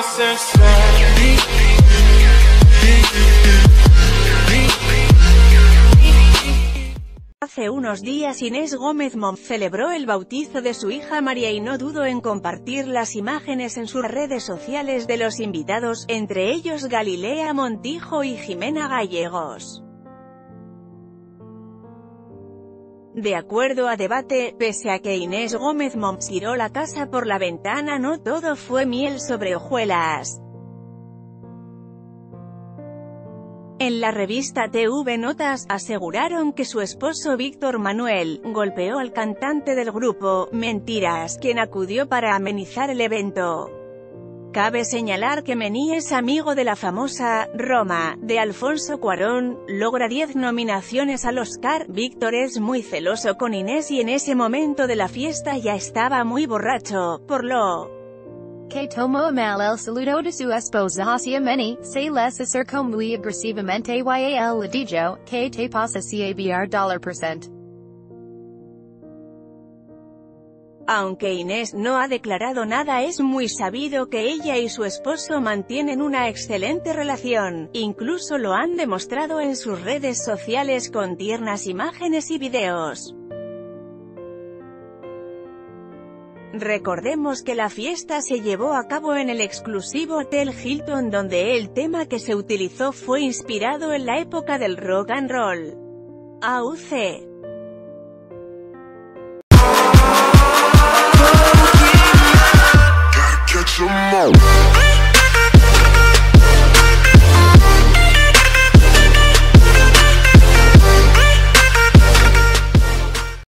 Hace unos días Inés Gómez Mont celebró el bautizo de su hija María y no dudó en compartir las imágenes en sus redes sociales de los invitados, entre ellos Galilea Montijo y Jimena Gallegos. De acuerdo a Debate, pese a que Inés Gómez Mont tiró la casa por la ventana, no todo fue miel sobre hojuelas. En la revista TV Notas, aseguraron que su esposo Víctor Manuel golpeó al cantante del grupo, Mentiras, quien acudió para amenizar el evento. Cabe señalar que Mení es amigo de la famosa «Roma», de Alfonso Cuarón, logra 10 nominaciones al Oscar. Víctor es muy celoso con Inés y en ese momento de la fiesta ya estaba muy borracho, por lo que tomó mal el saludo de su esposa hacia Mení, se les acercó muy agresivamente y él le dijo, ¿qué te pasa si hablar $%? Aunque Inés no ha declarado nada, es muy sabido que ella y su esposo mantienen una excelente relación, incluso lo han demostrado en sus redes sociales con tiernas imágenes y videos. Recordemos que la fiesta se llevó a cabo en el exclusivo Hotel Hilton, donde el tema que se utilizó fue inspirado en la época del rock and roll. AUC